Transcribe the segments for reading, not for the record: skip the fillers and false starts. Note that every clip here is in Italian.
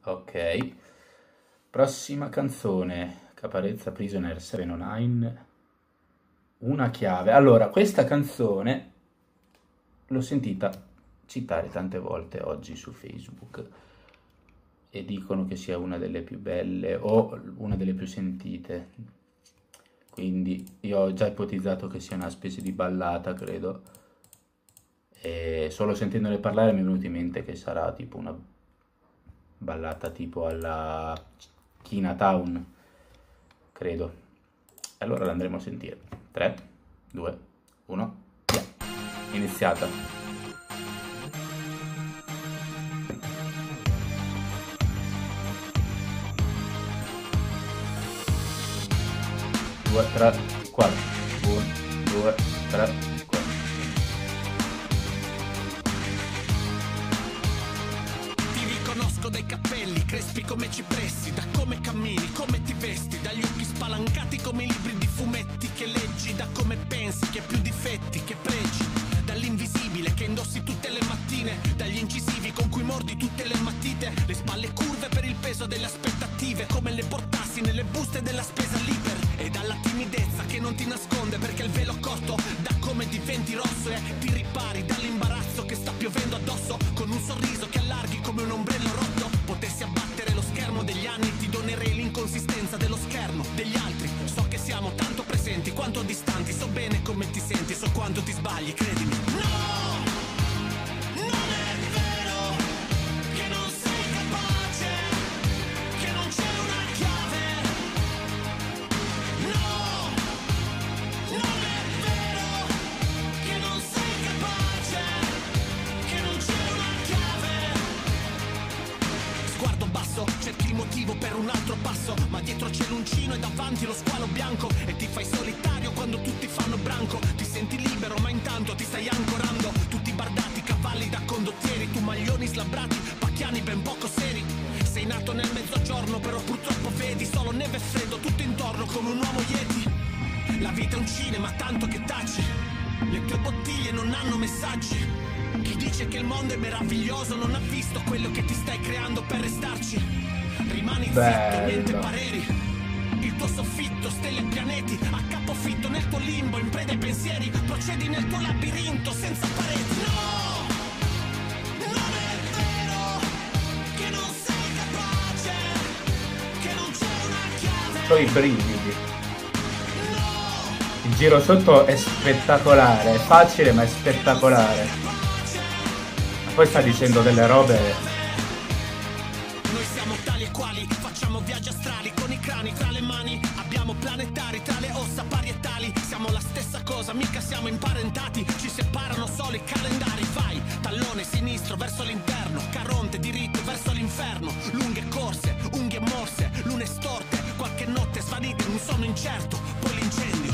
Ok. Prossima canzone, Caparezza Prisoner 709, Una chiave. Allora, questa canzone l'ho sentita citare tante volte oggi su Facebook e dicono che sia una delle più belle o una delle più sentite. Quindi io ho già ipotizzato che sia una specie di ballata, credo. E solo sentendone parlare mi è venuto in mente che sarà tipo una ballata tipo alla Chinatown, credo. Allora l'andremo a sentire. 3, 2, 1, via. Iniziata. 2, 3, 4. 1, 2, 3, 4. Ti riconosco dai capelli, crespi come cipressi, da come cammini, come ti vesti, dagli occhi spalancati come i libri di fumetti che leggi, da come pensi che più difetti che pregi, dall'invisibile che indossi tutte le mattine, dagli incisivi con cui mordi tutte le matite, le spalle curve per il peso delle aspettative, come le portassi nelle buste della spesa libera, e dalla timidezza che non ti nasconde perché il velo corto da come diventi rosso e ti ripari dall'imbarazzo che sta piovendo addosso, con un sorriso che allarghi come un ombrello rotto. Potessi abbattere lo schermo degli anni, ti donerei l'inconsistenza dello schermo degli altri. So che siamo tanto presenti quanto distanti, so bene come ti senti, so quanto ti sbagli, credimi. No! Non è vero che non sei capace, che non c'è una chiave. No! Non è vero che non sei capace, che non c'è una chiave. Sguardo basso, cerchi il motivo per un altro passo, ma dietro c'è l'uncino e davanti lo squalo bianco, e ti fai solitario quando tutti fanno branco. Ti senti libero ma intanto ti stai ancorando, tutti bardati, cavalli da condottieri, tu maglioni slabbrati, pacchiani ben poco seri. Sei nato nel mezzogiorno però purtroppo vedi solo neve e freddo tutto intorno come un uomo Yeti. La vita è un cinema tanto che taci, le tue bottiglie non hanno messaggi. Chi dice che il mondo è meraviglioso non ha visto quello che ti stai creando per restarci. Rimani zitto, niente pareri. Il tuo soffitto, stelle e pianeti, a capofitto nel tuo limbo, in preda ai pensieri, procedi nel tuo labirinto senza pareti. No! Non è vero che non sei capace, che non c'è una chiave. Ho i brividi. No! Il giro sotto è spettacolare, è facile ma è spettacolare. Ma poi sta dicendo delle robe. Noi siamo tali e quali, facciamo viaggi astrali con i crani tra le mani, abbiamo planetari tra le ossa parietali, siamo la stessa cosa, mica siamo imparentati, ci separano solo i calendari. Vai, tallone sinistro verso l'interno, Caronte diritto verso l'inferno, lunghe corse, unghie morse, lune storte, qualche notte svanite in un sonno incerto, poi l'incendio.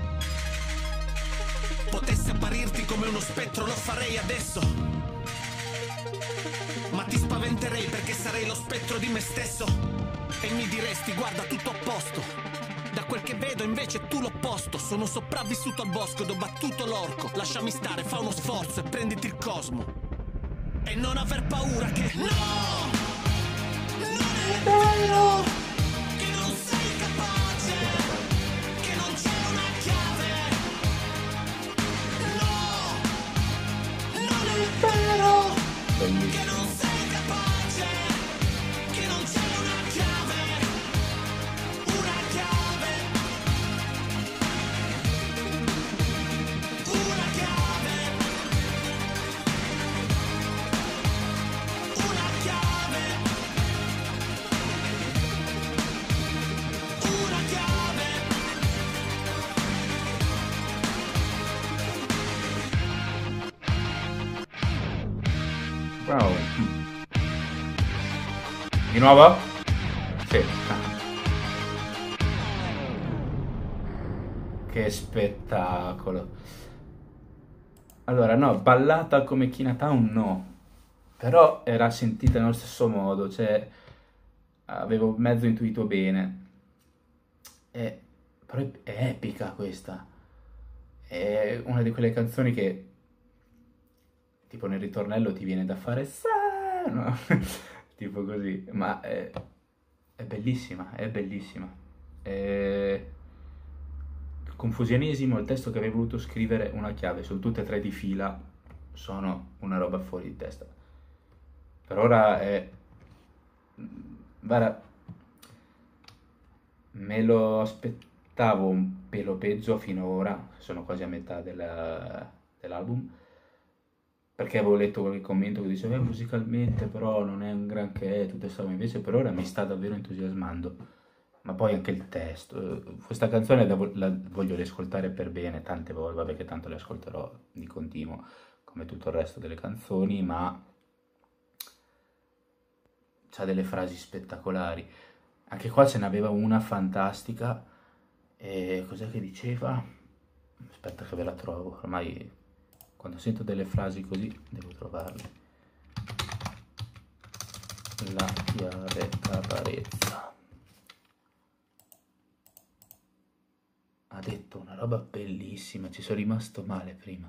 Potessi apparirti come uno spettro, lo farei adesso, ma ti spaventerei perché sarei lo spettro di me stesso, e mi diresti guarda tutto a posto. Da quel che vedo invece tu l'opposto. Sono sopravvissuto al bosco ed ho battuto l'orco. Lasciami stare, fa uno sforzo e prenditi il cosmo, e non aver paura che no! Non è vero che non sei capace, che non c'è una chiave. No! Non è vero che non sei capace, che non c'è una chiave, una chiave, una chiave, una chiave, una chiave. Wow. Di nuovo? Sì. Che spettacolo. Allora, no, ballata come Chinatown no. Però era sentita nello stesso modo, cioè avevo mezzo intuito bene. Però è epica questa. È una di quelle canzoni che tipo nel ritornello ti viene da fare no? tipo così, ma è bellissima, è bellissima. Il confusionismo, il testo che avrei voluto scrivere, una chiave, sono tutte e tre di fila, sono una roba fuori di testa. Per ora è... Guarda, me lo aspettavo un pelo peggio finora, sono quasi a metà dell'album, perché avevo letto qualche commento che diceva musicalmente però non è un granché, tutto questo, invece per ora mi sta davvero entusiasmando, ma poi anche il testo, questa canzone la voglio riascoltare per bene tante volte, vabbè che tanto le ascolterò di continuo come tutto il resto delle canzoni, ma c'ha delle frasi spettacolari. Anche qua ce n'aveva una fantastica, e cos'è che diceva? Aspetta che ve la trovo, ormai quando sento delle frasi così devo trovarle. La chiave Caparezza. Ha detto una roba bellissima, ci sono rimasto male prima.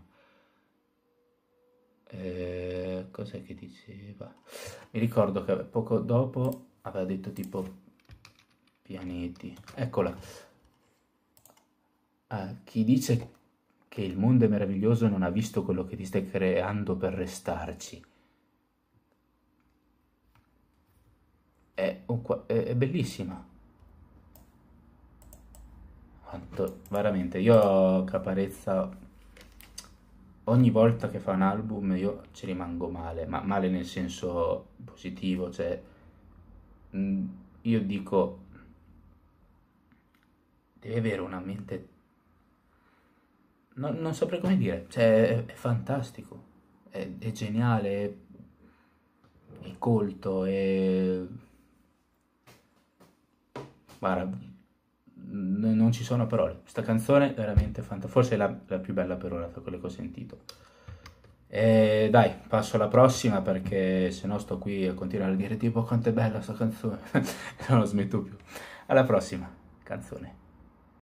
Cos'è che diceva? Mi ricordo che poco dopo aveva detto tipo pianeti. Eccola. Chi dice che il mondo è meraviglioso non ha visto quello che ti stai creando per restarci. È bellissima. Quanto, veramente, io Caparezza, ogni volta che fa un album io ci rimango male, ma male nel senso positivo, cioè io dico, deve avere una mente, non saprei come dire, cioè è fantastico, è geniale, è colto, guarda, non ci sono parole, questa canzone è veramente fantastica, forse è la più bella per ora tra quelle che ho sentito. Dai, passo alla prossima perché se no sto qui a continuare a dire tipo quanto è bella sta canzone, non lo smetto più. Alla prossima canzone.